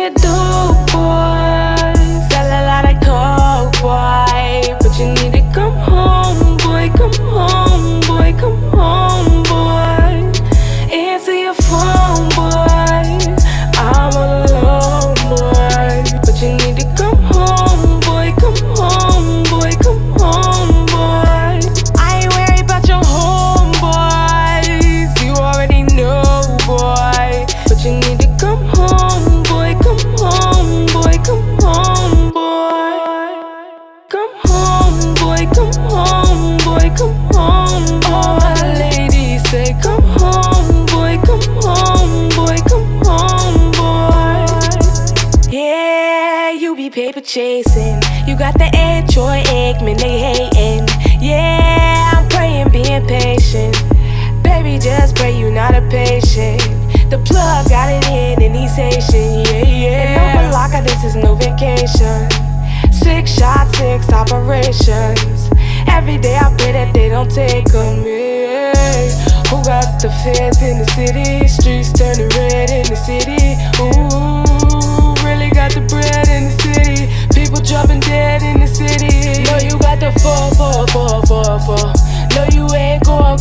me a dope boy, sell a lot of coke, boy. But you need to come home, boy, come home, boy, come home, boy. Answer your phone, boy, I'm all alone, boy. But you need to come home, boy, come home, boy, come home, boy. I ain't worried about your homeboys, you already know, boy. But you need to come home, boy, come home, boy, come home, boy. Come home, boy, come home, boy, come home, boy. All my ladies say come home, boy, come home, boy, come home, boy. Yeah, you be paper chasing, you got the Troy Aikman, they hating. Yeah, I'm praying, being patient. Baby, just pray you not a patient. The plug got it in and he's Haitian, yeah, yeah. And no Malacca, this is no vacation. 6 shots, 6 operations. Every day I pray that they don't take on me. Who got the feds in the city? Streets turning red in the city. Ooh, really got the bread in the city. People dropping dead in the city. No, you got the 4, 4, 4, 4, 4. No, you ain't going.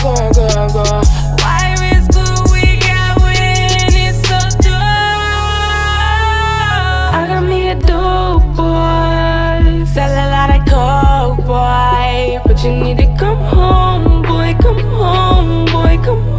Why is good we got when it's so dark? I got me a dope boy, sell a lot of coke, boy. But you need to come home, boy, come home, boy, come home.